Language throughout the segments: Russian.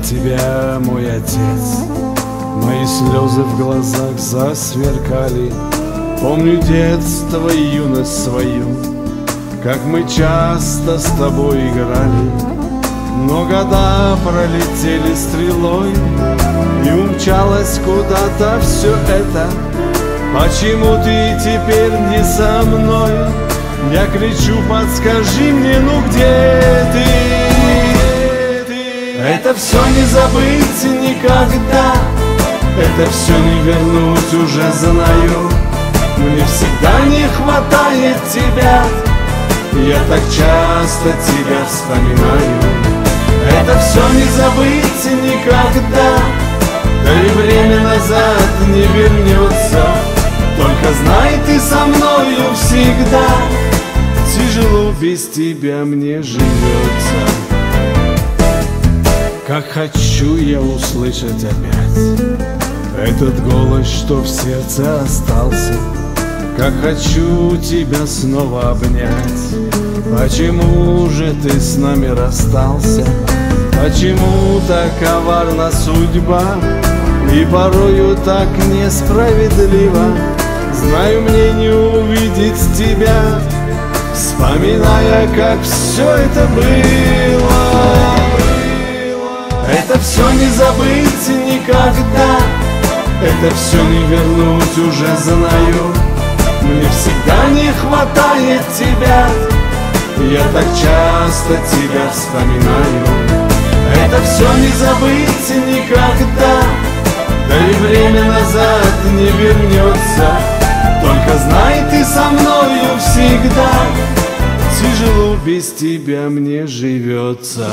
тебя, мой отец. Мои слезы в глазах засверкали. Помню детство и юность свою, как мы часто с тобой играли. Но года пролетели стрелой, и умчалось куда-то все это. Почему ты теперь не со мной? Я кричу, подскажи мне, ну где ты? Это все не забыть никогда, это все не вернуть, уже знаю. Мне всегда не хватает тебя, я так часто тебя вспоминаю. Это все не забыть никогда, да и время назад не вернется. Только знай, ты со мною всегда, тяжело без тебя мне живется. Как хочу я услышать опять этот голос, что в сердце остался. Как хочу тебя снова обнять. Почему же ты с нами расстался? Почему так коварна судьба и порою так несправедлива? Знаю, мне не увидеть тебя, вспоминая, как все это было. Это все не забыть никогда, это все не вернуть, уже знаю. Мне всегда не хватает тебя, я так часто тебя вспоминаю. Это все не забыть никогда, да и время назад не вернется. Только знай, ты со мною всегда, тяжело без тебя мне живется.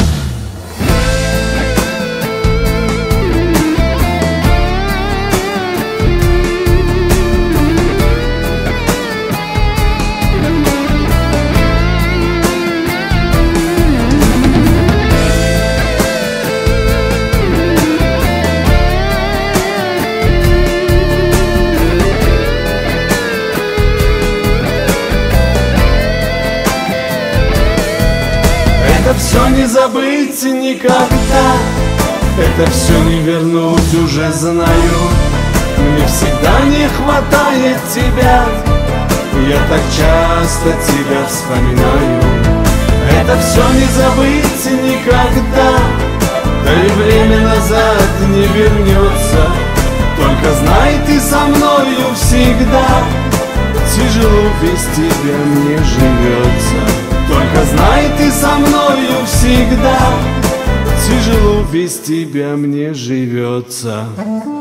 Это все не забыть никогда, это все не вернуть, уже знаю. Мне всегда не хватает тебя, я так часто тебя вспоминаю. Это все не забыть никогда, да и время назад не вернется. Только знай, ты со мною всегда, тяжело без тебя мне живется. Только знай, ты со мною всегда, тяжело без тебя мне живется.